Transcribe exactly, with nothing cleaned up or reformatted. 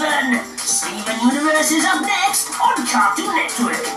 Steven! Steven Universe is up next on Cartoon Network.